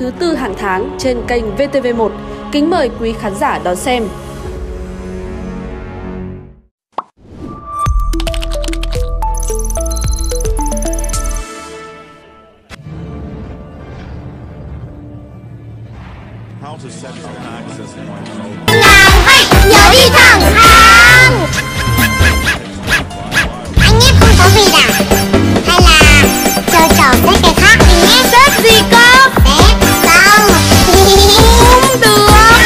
thứ Tư hàng tháng trên kênh VTV1. Kính mời quý khán giả đón xem. Nhớ đi thẳng hàng. Anh em không có gì à? Hay là chơi trò xếp cái khác đi nhé. Xếp gì cơ? Xếp sao? Không được.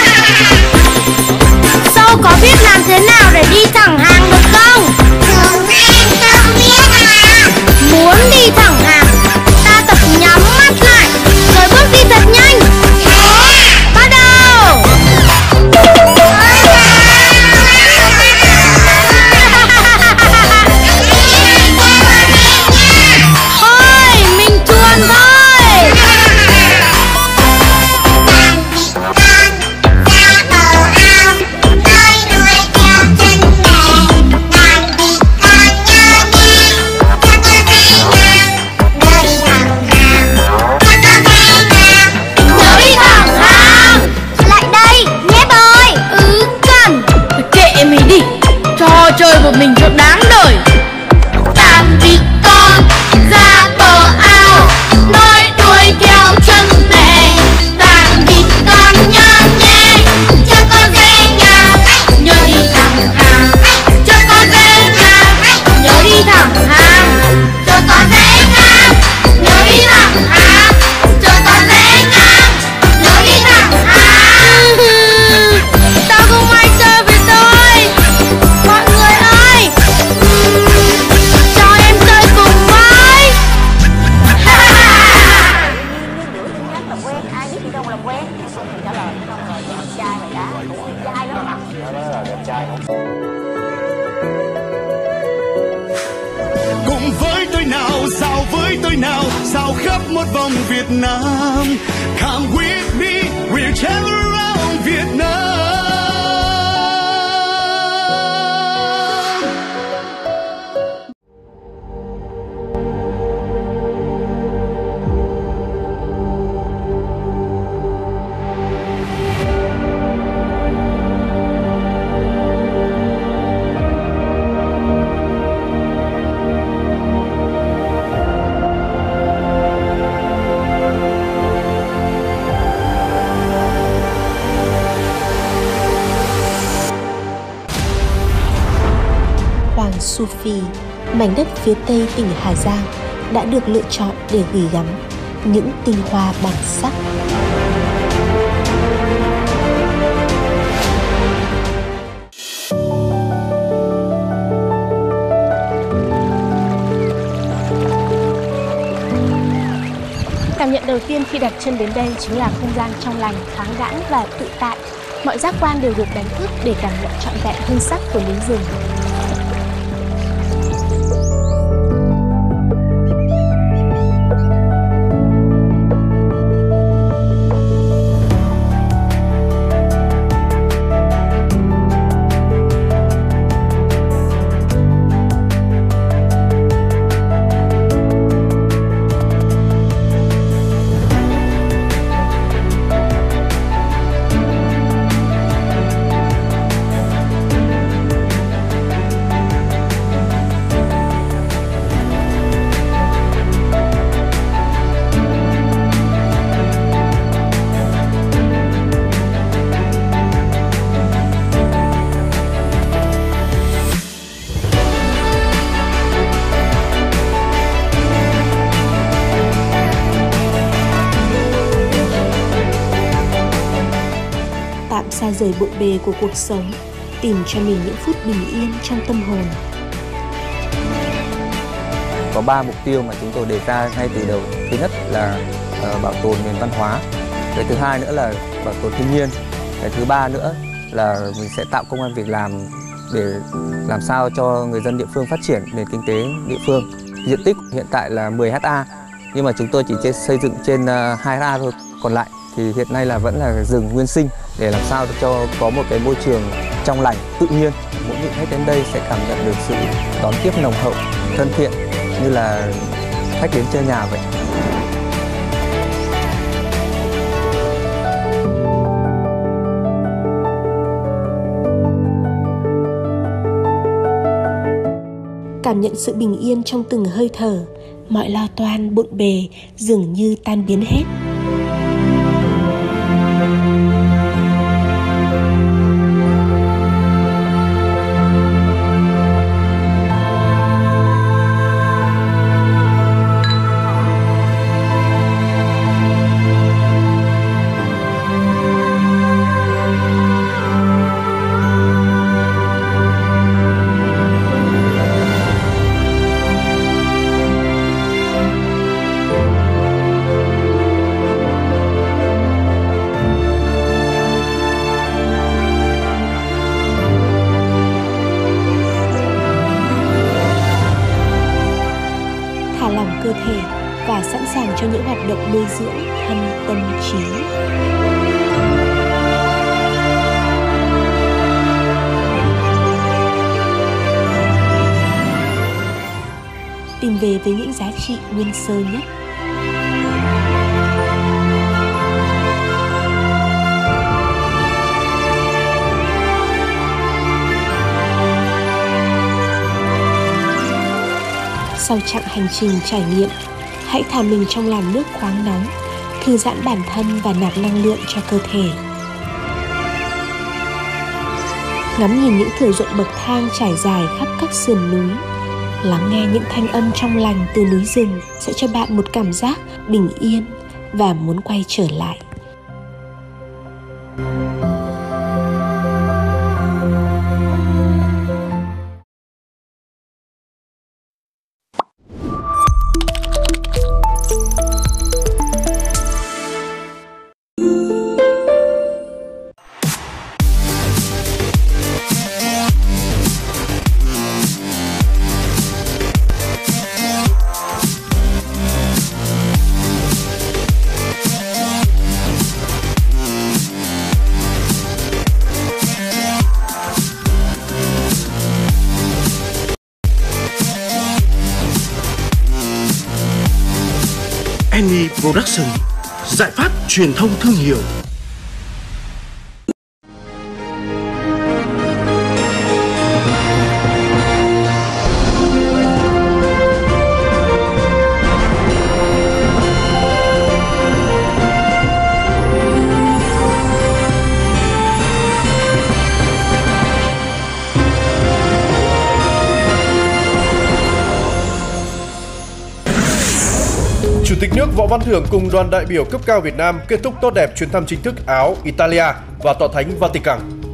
Sâu có biết làm thế nào để đi thẳng hàng được không? Không em không biết à. Muốn đi thẳng hàng, ta tập nhắm mắt lại rồi bước đi thật nhanh. Bắt đầu. Chơi một mình cho đáng đời. Tạm biệt con ra bờ ao, nói đuôi theo chân mẹ. Tạm biệt con nhớ nhé, cho con về nhà. Nhớ đi thẳng hàng, cho con về nhà. Nhớ đi thẳng hàng, cho con về nhà. Nhớ đi thẳng hàng, cho con về nhà. Nhớ đi thẳng hàng. Tao không ai chơi với tôi. Mọi người ơi, cho em chơi cùng với. Làm quen, ai biết gì đâu mà làm quen. Trả lời xong rồi, đẹp trai mà đã, đẹp trai lắm mà. Đó là đẹp trai không? Cùng với tôi nào, sao với tôi nào, sao khắp một vòng Việt Nam. Come with me, we'll travel around Việt Nam. Su Phi, mảnh đất phía tây tỉnh Hà Giang đã được lựa chọn để gửi gắm những tinh hoa bản sắc. Cảm nhận đầu tiên khi đặt chân đến đây chính là không gian trong lành, thoáng đãng và tự tại. Mọi giác quan đều được đánh thức để cảm nhận trọn vẹn hương sắc của núi rừng. Xa rời bộn bề của cuộc sống, tìm cho mình những phút bình yên trong tâm hồn. Có 3 mục tiêu mà chúng tôi đề ra ngay từ đầu. Thứ nhất là bảo tồn nền văn hóa. Cái thứ hai nữa là bảo tồn thiên nhiên. Cái thứ ba nữa là mình sẽ tạo công ăn việc làm để làm sao cho người dân địa phương phát triển nền kinh tế địa phương. Diện tích hiện tại là 10 ha, nhưng mà chúng tôi chỉ xây dựng trên 2 ha thôi. Còn lại thì hiện nay là vẫn là rừng nguyên sinh để làm sao cho có một cái môi trường trong lành, tự nhiên. Mỗi vị khách đến đây sẽ cảm nhận được sự đón tiếp nồng hậu, thân thiện như là khách đến chơi nhà vậy. cảm nhận sự bình yên trong từng hơi thở, mọi lo toan bộn bề dường như tan biến hết. Cơ thể và sẵn sàng cho những hoạt động nuôi dưỡng thân tâm trí. Tìm về với những giá trị nguyên sơ nhất. Sau chặng hành trình trải nghiệm, hãy thả mình trong làn nước khoáng nóng, thư giãn bản thân và nạp năng lượng cho cơ thể. Ngắm nhìn những thửa ruộng bậc thang trải dài khắp các sườn núi, lắng nghe những thanh âm trong lành từ núi rừng sẽ cho bạn một cảm giác bình yên và muốn quay trở lại. Any Production, giải pháp truyền thông thương hiệu. Chủ tịch nước Võ Văn Thưởng cùng đoàn đại biểu cấp cao Việt Nam kết thúc tốt đẹp chuyến thăm chính thức Áo, Italia và Tọa Thánh Vatican.